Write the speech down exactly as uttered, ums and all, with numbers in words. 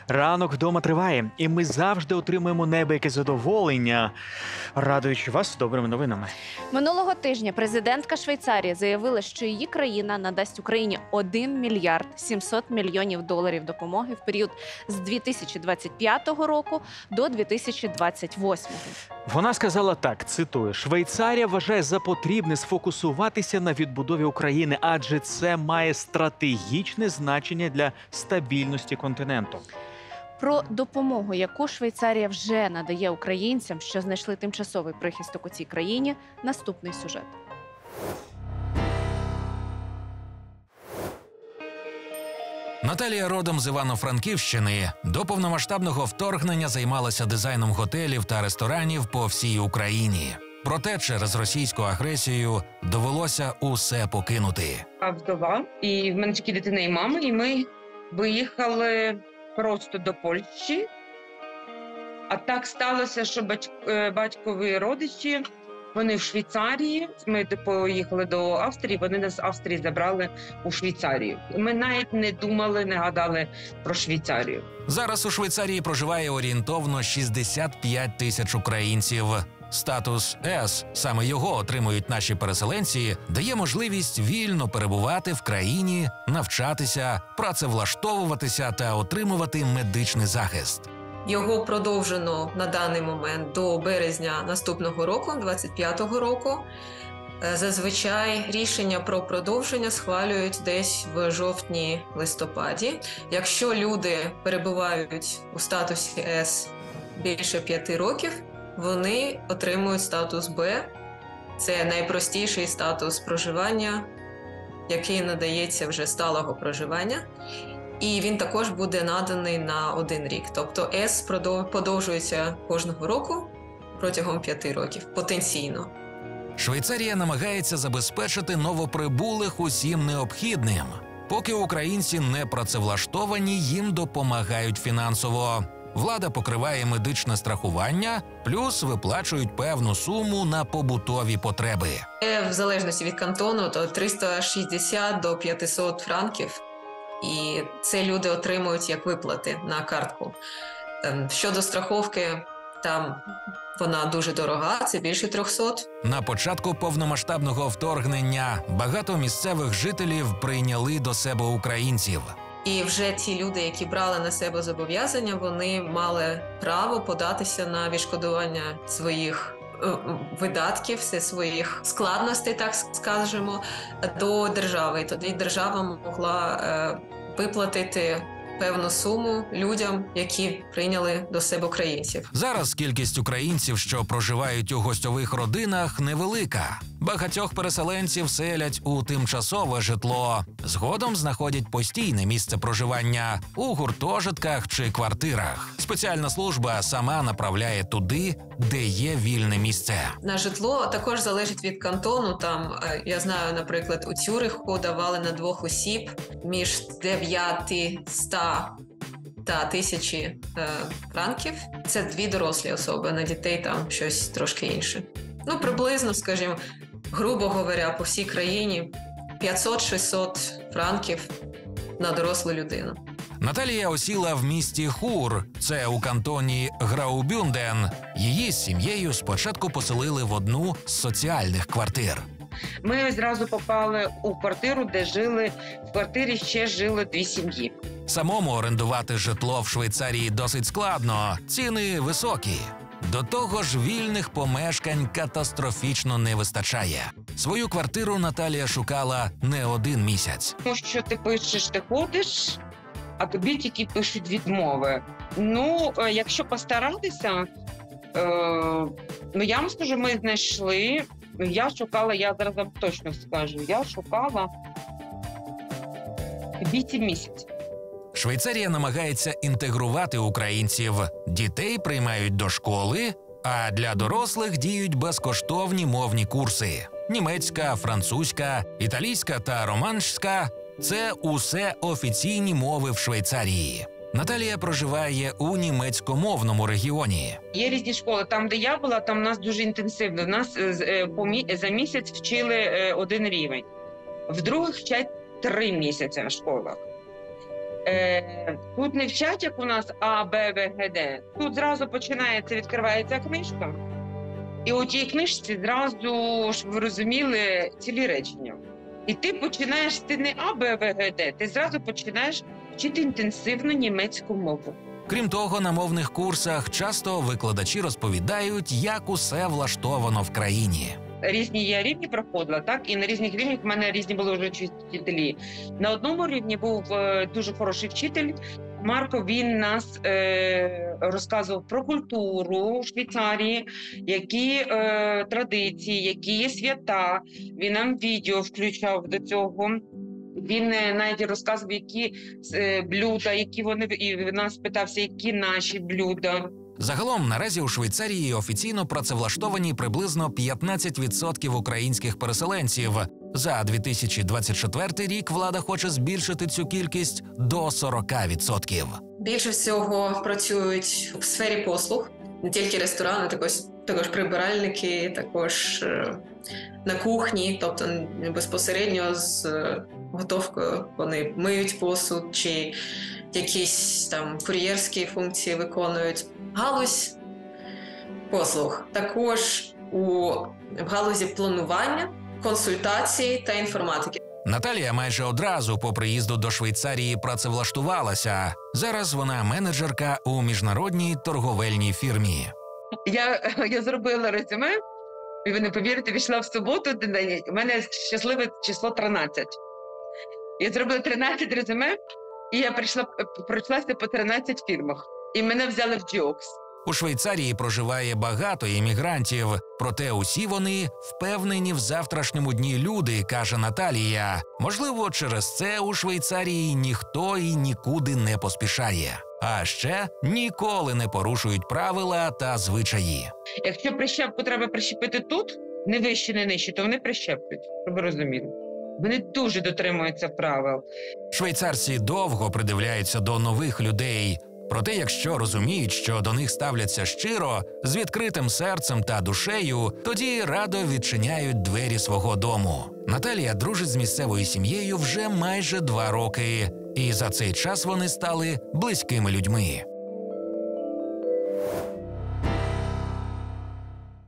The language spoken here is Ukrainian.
Ранок вдома триває, і ми завжди отримуємо неабияке задоволення, радуючи вас добрими новинами. Минулого тижня президентка Швейцарії заявила, що її країна надасть Україні один мільярд сімсот мільйонів доларів допомоги в період з дві тисячі двадцять п'ятого року до дві тисячі двадцять восьмого. Вона сказала так, цитую: «Швейцарія вважає за потрібне сфокусуватися на відбудові України, адже це має стратегічне значення для стабільності континенту». Про допомогу, яку Швейцарія вже надає українцям, що знайшли тимчасовий прихисток у цій країні, наступний сюжет. Наталія родом з Івано-Франківщини. До повномасштабного вторгнення займалася дизайном готелів та ресторанів по всій Україні. Проте через російську агресію довелося усе покинути. Я вдова, і в мене тільки дитина і мама, і ми виїхали просто до Польщі. А так сталося, що батькові родичі, вони в Швейцарії. Ми поїхали до Австрії, вони нас з Австрії забрали у Швейцарію. Ми навіть не думали, не гадали про Швейцарію. Зараз у Швейцарії проживає орієнтовно шістдесят п'ять тисяч українців. Статус С, саме його отримують наші переселенці, дає можливість вільно перебувати в країні, навчатися, працевлаштовуватися та отримувати медичний захист. Його продовжено на даний момент до березня наступного року, двадцять п'ятого року. Зазвичай рішення про продовження схвалюють десь в жовтні-листопаді. Якщо люди перебувають у статусі С більше п'яти років, вони отримують статус Б. Це найпростіший статус проживання, який надається вже сталого проживання. І він також буде наданий на один рік. Тобто С подовжується кожного року протягом п'яти років, потенційно. Швейцарія намагається забезпечити новоприбулих усім необхідним. Поки українці не працевлаштовані, їм допомагають фінансово. Влада покриває медичне страхування, плюс виплачують певну суму на побутові потреби. В залежності від кантону, то триста шістдесят до п'ятисот франків. І це люди отримують як виплати на картку. Щодо страховки, там вона дуже дорога, це більше трьохсот. На початку повномасштабного вторгнення багато місцевих жителів прийняли до себе українців. І вже ті люди, які брали на себе зобов'язання, вони мали право податися на відшкодування своїх видатків, своїх складностей, так скажемо, до держави. І тоді держава могла е, виплатити певну суму людям, які прийняли до себе українців. Зараз кількість українців, що проживають у гостьових родинах, невелика. Багатьох переселенців селять у тимчасове житло. Згодом знаходять постійне місце проживання у гуртожитках чи квартирах. Спеціальна служба сама направляє туди, де є вільне місце. На житло також залежить від кантону. Там, я знаю, наприклад, у Цюриху давали на двох осіб між дев'ятсот та тисячі е, франків. Це дві дорослі особи, на дітей там щось трошки інше. Ну, приблизно, скажімо, грубо говоря, по всій країні п'ятсот-шістсот франків на дорослу людину. Наталія осіла в місті Хур, це у кантоні Граубюнден. Її з сім'єю спочатку поселили в одну з соціальних квартир. Ми зразу попали у квартиру, де жили, в квартирі ще жили дві сім'ї. Самому орендувати житло в Швейцарії досить складно, ціни високі. До того ж, вільних помешкань катастрофічно не вистачає. Свою квартиру Наталія шукала не один місяць. Тому що ти пишеш, ти ходиш, а тобі тільки пишуть відмови. Ну, якщо постаратися, е, ну я вам скажу, ми знайшли, я шукала, я зараз вам точно скажу, я шукала вісім місяців. Швейцарія намагається інтегрувати українців. Дітей приймають до школи, а для дорослих діють безкоштовні мовні курси. Німецька, французька, італійська та романська – це усе офіційні мови в Швейцарії. Наталія проживає у німецькомовному регіоні. Є різні школи. Там, де я була, там у нас дуже інтенсивно. У нас за місяць вчили один рівень. В других вчать три місяці в школах. Е, тут не вчать, як у нас А, Б, В, Г, Д. Тут зразу починається, відкривається книжка. І у тій книжці зразу, щоб ви розуміли, цілі речення. І ти починаєш, ти не А, Б, В, Г, Д, ти зразу починаєш вчити інтенсивну німецьку мову. Крім того, на мовних курсах часто викладачі розповідають, як усе влаштовано в країні. Різні я рівні проходила, так? І на різних рівнях в мене різні були вже вчителі. На одному рівні був е, дуже хороший вчитель. Марко, він нас е, розказував про культуру Швейцарії, які е, традиції, які є свята. Він нам відео включав до цього. Він е, навіть розказував, які е, блюда, які вони, і нас питався, які наші блюда. Загалом, наразі у Швейцарії офіційно працевлаштовані приблизно п'ятнадцять відсотків українських переселенців. За дві тисячі двадцять четвертий рік влада хоче збільшити цю кількість до сорок відсотків. Більше всього працюють в сфері послуг, не тільки ресторани, також, також прибиральники, також е, на кухні, тобто безпосередньо з е, готовкою вони миють посуд чи якісь там кур'єрські функції виконують. Галузь послуг також у в галузі планування, консультацій та інформатики. Наталія майже одразу по приїзду до Швейцарії працевлаштувалася. Зараз вона менеджерка у міжнародній торговельній фірмі. Я, я зробила резюме, і ви не повірите, пішла в суботу, у мене щасливе число тринадцять. Я зробила тринадцять резюме, і я прийшла, пройшлася по тринадцять фірмах. І мене взяли в Джіокс. У Швейцарії проживає багато іммігрантів, проте усі вони впевнені в завтрашньому дні люди, каже Наталія. Можливо, через це у Швейцарії ніхто і нікуди не поспішає. А ще ніколи не порушують правила та звичаї. Якщо прищепку треба прищепити тут, не вище, не нижче, то вони прищеплять, щоб ви розуміли. Вони дуже дотримуються правил. Швейцарці довго придивляються до нових людей. Проте, якщо розуміють, що до них ставляться щиро, з відкритим серцем та душею, тоді радо відчиняють двері свого дому. Наталія дружить з місцевою сім'єю вже майже два роки. І за цей час вони стали близькими людьми.